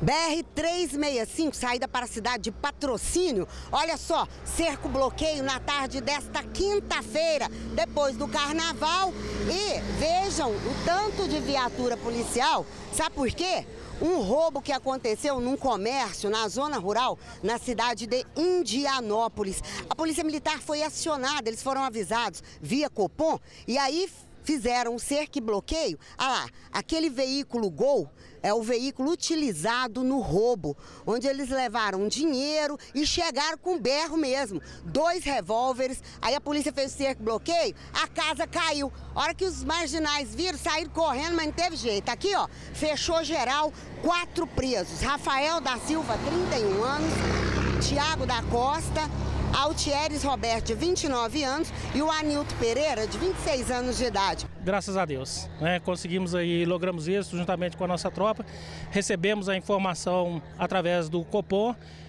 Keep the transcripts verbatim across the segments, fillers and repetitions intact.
B R trezentos e sessenta e cinco, saída para a cidade de Patrocínio. Olha só, cerco-bloqueio na tarde desta quinta-feira, depois do carnaval. E vejam o tanto de viatura policial. Sabe por quê? Um roubo que aconteceu num comércio na zona rural, na cidade de Indianópolis. A polícia militar foi acionada, eles foram avisados via Copom e aí fizeram um cerco e bloqueio. Ah lá, aquele veículo Gol é o veículo utilizado no roubo, onde eles levaram dinheiro e chegaram com berro mesmo. Dois revólveres, aí a polícia fez o cerco e bloqueio, a casa caiu. A hora que os marginais viram, saíram correndo, mas não teve jeito. Aqui, ó, fechou geral, quatro presos. Rafael da Silva, trinta e um anos, Tiago da Costa, Altieres Roberto, de vinte e nove anos, e o Anilto Pereira, de vinte e seis anos de idade. Graças a Deus, né? Conseguimos aí, logramos isso juntamente com a nossa tropa, recebemos a informação através do Copom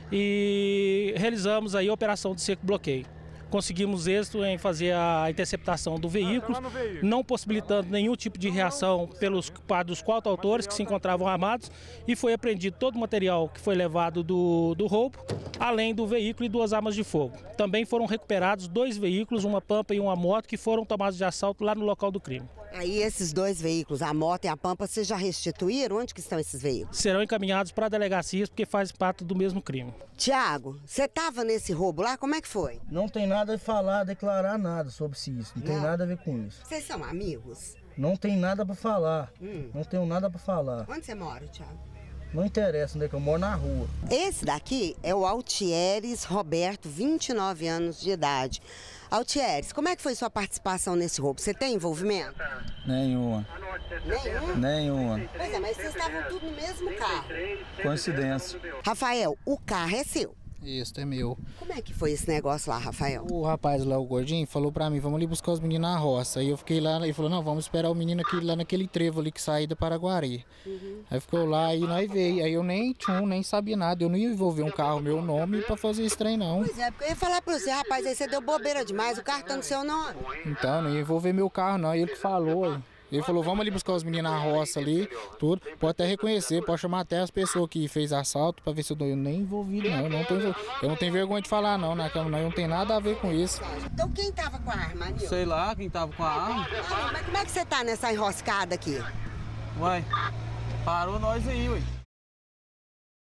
e realizamos aí a operação de cerco-bloqueio. Conseguimos êxito em fazer a interceptação do veículo, não possibilitando nenhum tipo de reação pelos dos quatro autores que se encontravam armados, e foi apreendido todo o material que foi levado do, do roubo, além do veículo e duas armas de fogo. Também foram recuperados dois veículos, uma Pampa e uma moto, que foram tomados de assalto lá no local do crime. Aí esses dois veículos, a moto e a Pampa, vocês já restituíram? Onde que estão esses veículos? Serão encaminhados para delegacias porque faz parte do mesmo crime. Tiago, você estava nesse roubo lá? Como é que foi? Não tem nada a falar, declarar nada sobre isso. Não, não tem nada a ver com isso. Vocês são amigos? Não tem nada para falar. Hum. Não tenho nada para falar. Onde você mora, Tiago? Não interessa onde é que eu moro, na rua. Esse daqui é o Altieres Roberto, vinte e nove anos de idade. Altieres, como é que foi sua participação nesse roubo? Você tem envolvimento? Nenhuma. Nenhuma? Nenhuma. Pois é, mas vocês estavam tudo no mesmo carro. Coincidência. Rafael, o carro é seu. Isso, é meu. Como é que foi esse negócio lá, Rafael? O rapaz lá, o gordinho, falou pra mim, vamos ali buscar os meninos na roça. Aí eu fiquei lá, ele falou, não, vamos esperar o menino aqui, lá naquele trevo ali que sai da Paraguari. Uhum. Aí ficou lá, aí nós veio. Aí eu nem tchum, nem sabia nada. Eu não ia envolver um carro, meu nome, pra fazer esse trem, não. Pois é, porque eu ia falar pra você, rapaz, aí você deu bobeira demais, o carro tá no seu nome. Então, não ia envolver meu carro, não. Aí ele que falou, ele falou, vamos ali buscar os meninos na roça ali, tudo. Pode até reconhecer, pode chamar até as pessoas que fez assalto pra ver se eu tô nem envolvido, não. Eu não, tô, eu não tenho vergonha de falar, não, né? Não, não tem nada a ver com isso. Então quem tava com a arma, Anil? Sei lá quem tava com a arma. Ah, mas como é que você tá nessa enroscada aqui? Uai, parou nós aí, ué.